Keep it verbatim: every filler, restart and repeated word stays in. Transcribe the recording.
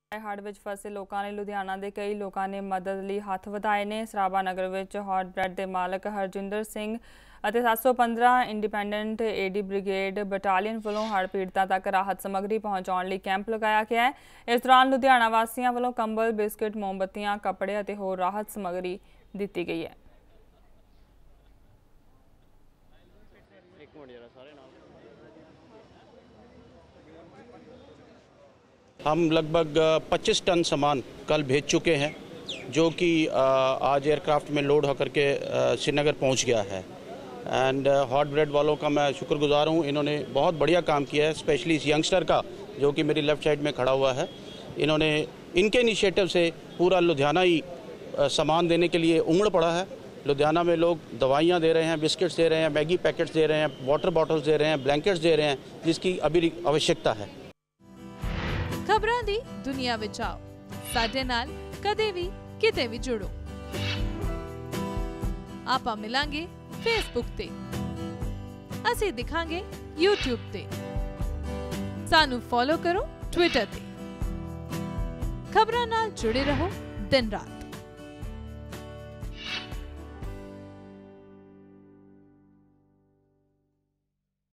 हड़ विच फसे लोगों ने लुधियाना के कई लोगों ने मदद लिए हथ वधाए ने। सराबा नगर विच हॉट ब्रेड के मालक हरजिंदर सिंह ਅਤੇ सात सौ पंद्रह इंडिपेंडेंट एडी ब्रिगेड बटालियन वालों हड़ पीड़ितों तक राहत समग्री पहुँचाने लिए कैंप लगाया गया है। इस दौरान लुधियाना वासियों वालों कंबल बिस्किट मोमबत्तियां कपड़े और होर राहत समग्री दी गई है। हम लगभग पच्चीस टन सामान कल भेज चुके हैं, जो कि आज एयरक्राफ्ट में लोड होकर के श्रीनगर पहुंच गया है। एंड हॉट ब्रेड वालों का मैं शुक्रगुजार हूं, इन्होंने बहुत बढ़िया काम किया है, स्पेशली इस यंगस्टर का जो कि मेरी लेफ़्ट साइड में खड़ा हुआ है। इन्होंने इनके इनिशिएटिव से पूरा लुधियाना ही सामान देने के लिए उमड़ पड़ा है। लुधियाना में लोग दवाइयाँ दे रहे हैं, बिस्किट्स दे रहे हैं, मैगी पैकेट्स दे रहे हैं, वाटर बॉटल्स दे रहे हैं, ब्लैंकेट्स दे रहे हैं, जिसकी अभी आवश्यकता है। खबरां दी दुनिया विच आओ, साडे नाल कदे भी किते भी जुड़ो। आपां मिलांगे फेसबुक ते, असीं दिखांगे यूट्यूब ते, सानू फॉलो करो ट्विटर ते। खबरां नाल जुड़े रहो दिन रात।